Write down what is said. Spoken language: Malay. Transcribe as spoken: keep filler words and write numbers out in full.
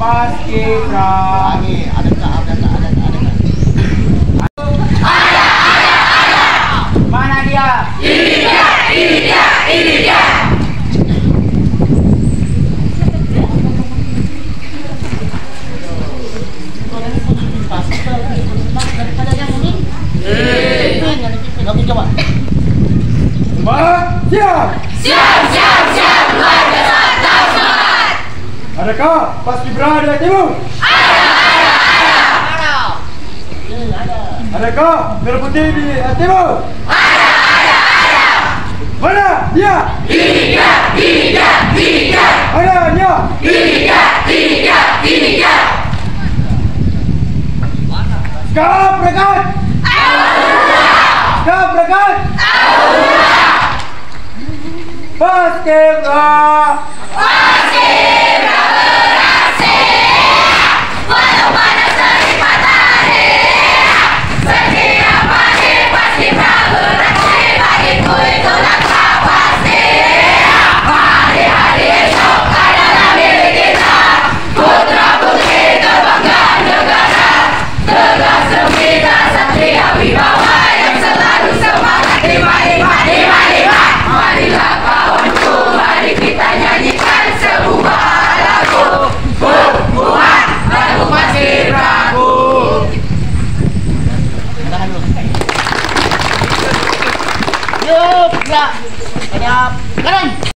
Paskibra. Lagi, ada tak, ada tak, ada tak, ada tak. Ada, ada, ada. Mana dia? Ini dia, ini dia, ini dia. Siap! Siap, siap, siap! Luar biasa, semangat! Adakah Paskibra di hatimu? Ada, ada, ada! Ada! Adakah merah putih di hatimu? Ada, ada, ada! Mana dia? Ini dia, ini dia, ini dia! Mana dia? Ini dia, ini dia, ini dia! Sekarang berangkat! Sekarang berangkat! Paskibra.